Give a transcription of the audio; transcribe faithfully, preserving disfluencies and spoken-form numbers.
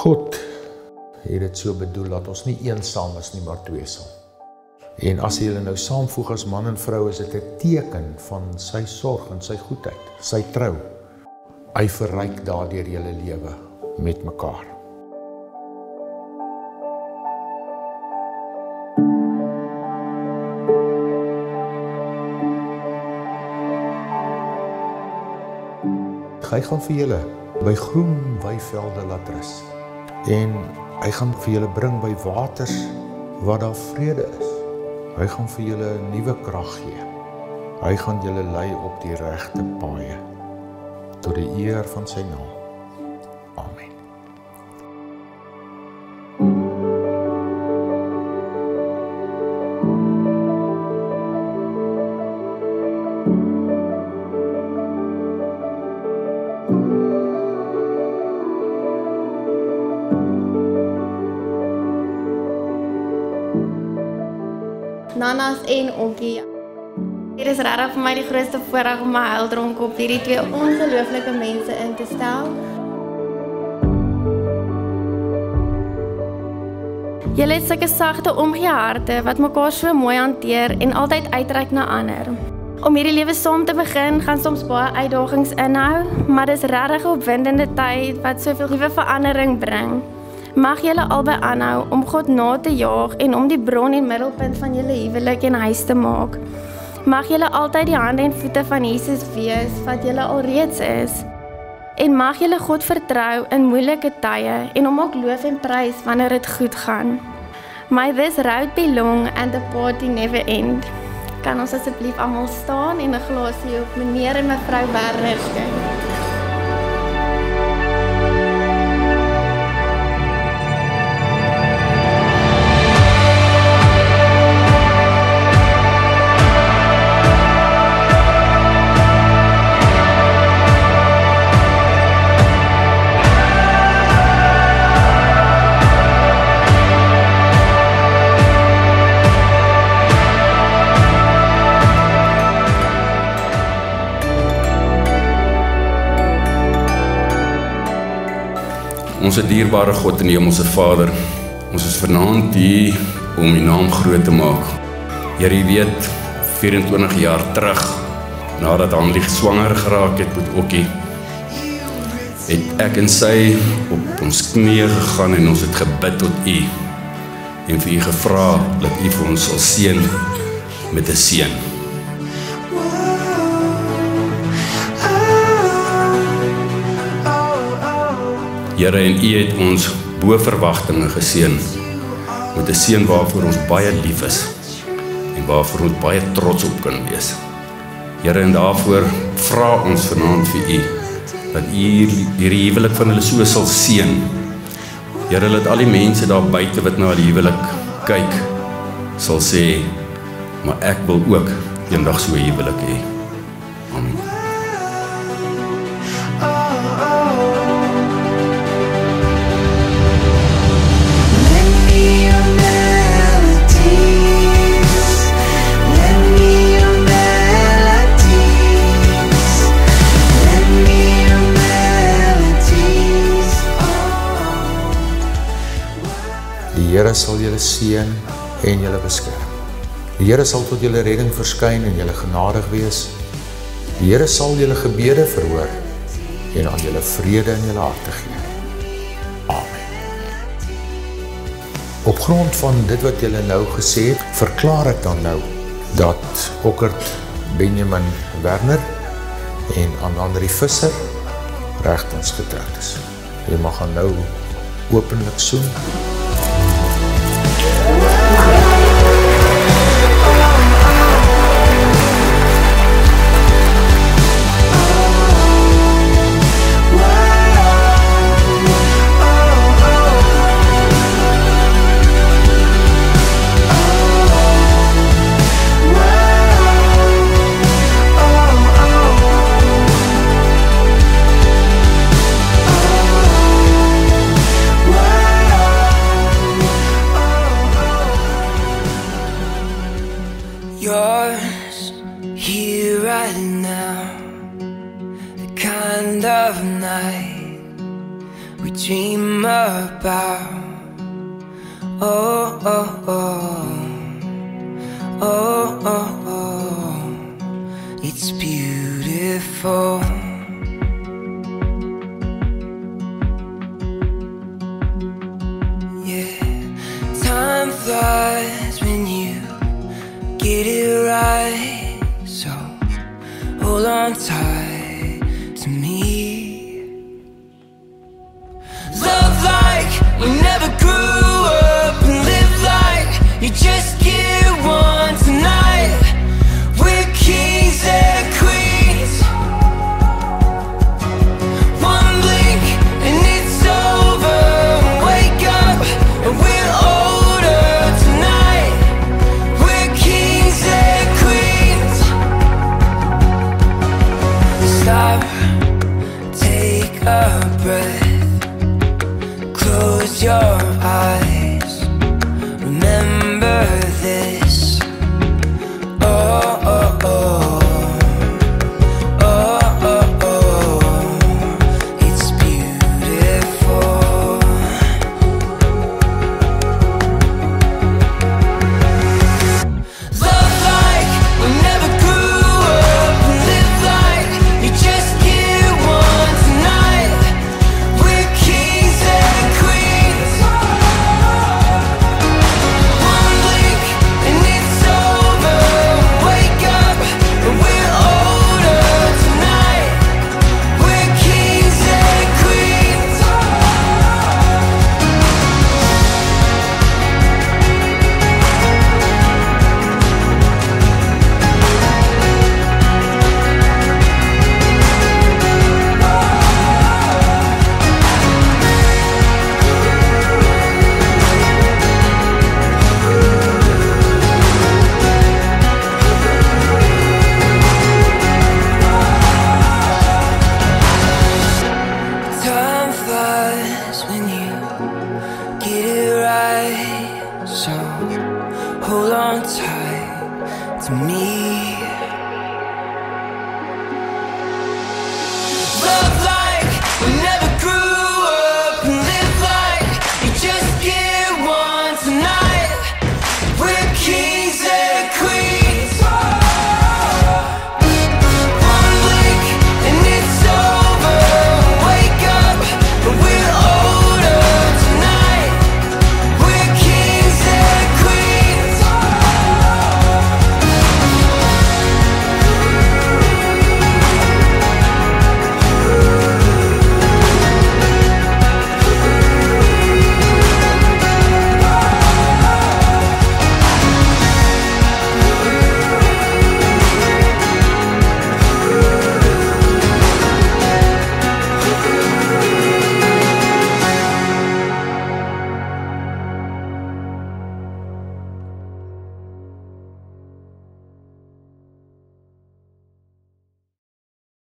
God het dit so bedoel dat ons nie eensaam is nie, maar tweesaam. En as jy nou saamvoeg as man en vrou, is dit 'n teken van sy sorg en sy goedheid, sy trou. Hy verryk daardeur julle lewe met mekaar. Hy gaan vir julle by groen weivelde laat rus. En hy gaan vir julle bring by waters waar daar vrede is. Hy gaan vir julle 'n nuwe krag gee. Hy gaan julle lei op die regte paaie, tot die eer van sy naam. Amen. Nanas en Okkie. Dit is regtig vir my die grootste voorreg om my huildronk op hierdie twee ongelooflike mense in te stel. Julle het sulke sagte omgee harte wat mekaar so mooi hanteer en altyd uitreik na ander. Om hierdie lewe saam te begin gaan soms baie uitdagings inhou, maar dis regtig 'n opwindende tyd wat soveel nuwe verandering bring. Mag julle albei aanhou om God na te jaag en om die bron en middelpunt van julle huwelik en huis te maak. Mag julle altyd die hande en voete van Jesus wees wat julle alreeds is. En mag julle God vertrou in moeilike tye en hom ook loof en prys wanneer dit goed gaan. May this road be long and the party never end. Kan ons asseblief almal staan en 'n glasie op meneer en mevrou Werner skink? Onze dierbare God en Hemelse Vader, ons is vanaand hier om U naam groot te maak. Here, U weet, vyf-en-twintig jaar terug, nadat Hanlie swanger geraak het met Okkie, het ek en sy op ons knieë gegaan en ons het gebid tot U en vir U gevra dat U vir ons sal seën met 'n seun. Here, en U het ons bo verwagtinge geseën met 'n seun waarvoor ons baie lief is en waarvoor ons baie trots op kan wees. Here, en daarvoor vra ons vanaand vir U dat U hierdie huwelik van hulle so sal seën. Here, laat al die mense daar buite wat na die huwelik kyk, sal sê, maar ek wil ook eendag so 'n huwelik hê. Amen. Die Here sal julle seën en julle beskerm. Die Here sal tot julle redding verskyn en julle genadig wees. Die Here sal julle gebede verhoor en aan julle vrede in julle harte gee. Amen. Op grond van dit wat julle nou gesê het, verklaar ek dan nou dat Okkert Benjamin Werner en Anne-Andrie Visser regtens getroud is. Jy mag gaan nou openlik soen. about. Oh, oh, oh, oh, oh, oh, it's beautiful. Yeah, time flies when you get it right, so hold on tight to me. Love like we never grew up, and live like you just get one tonight. We're kings and queens. One blink and it's over. Wake up and we're older tonight. We're kings and queens. Stop, take a breath, close your eyes, remember this. Oh, oh, oh, oh, oh, oh, it's beautiful. Love like we never grew up, and live like you just get one tonight. We're kings and queens. One blink and it's over. Wake up and we're older tonight. We're kings and queens. Time flies when you get it right, so hold on tight to me.